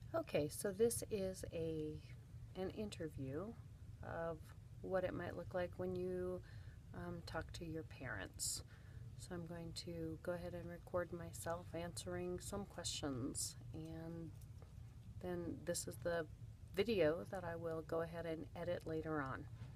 Okay, so this is an interview of what it might look like when you talk to your parents. So I'm going to go ahead and record myself answering some questions, and then this is the video that I will go ahead and edit later on.